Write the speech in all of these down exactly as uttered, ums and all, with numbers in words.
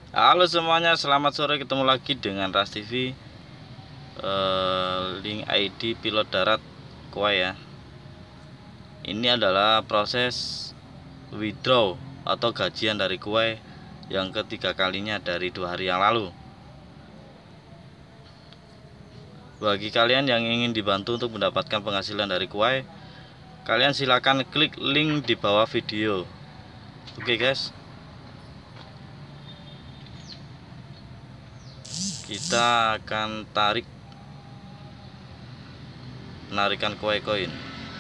Halo semuanya, selamat sore. Ketemu lagi dengan Ras T V. eh, Link I D pilot darat Kuwai ya. Ini adalah proses withdraw atau gajian dari Kuwai yang ketiga kalinya dari dua hari yang lalu. Bagi kalian yang ingin dibantu untuk mendapatkan penghasilan dari Kuwai, kalian silakan klik link di bawah video. Oke guys, kita akan tarik penarikan Kuwai Coin.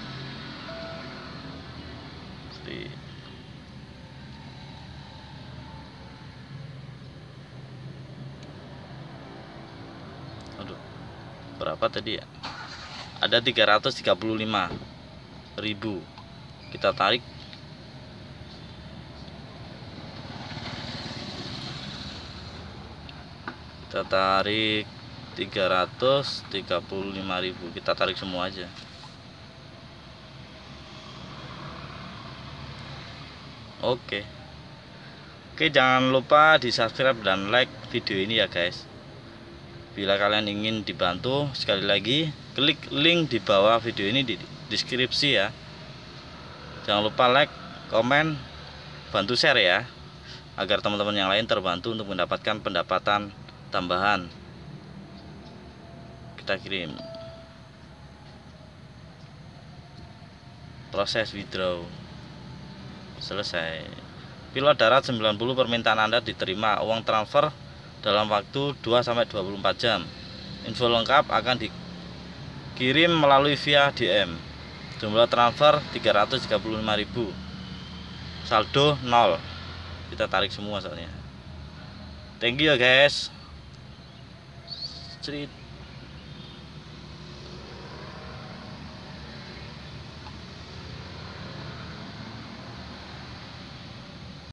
Aduh, berapa tadi ya? Ada tiga ratus tiga puluh lima ribu. Kita tarik. Kita tarik tiga ratus tiga puluh lima ribu. Kita tarik semua aja. Oke. Oke, jangan lupa di subscribe dan like video ini ya guys. Bila kalian ingin dibantu, sekali lagi klik link di bawah video ini di deskripsi ya. Jangan lupa like, komen, bantu share ya, agar teman-teman yang lain terbantu untuk mendapatkan pendapatan tambahan. Kita kirim. Proses withdraw selesai. Pilot darat sembilan puluh, permintaan Anda diterima. Uang transfer dalam waktu dua sampai dua puluh empat jam. Info lengkap akan dikirim melalui via D M. Jumlah transfer tiga ratus tiga puluh lima ribu. Saldo nol. Kita tarik semua soalnya. Thank you ya guys. Street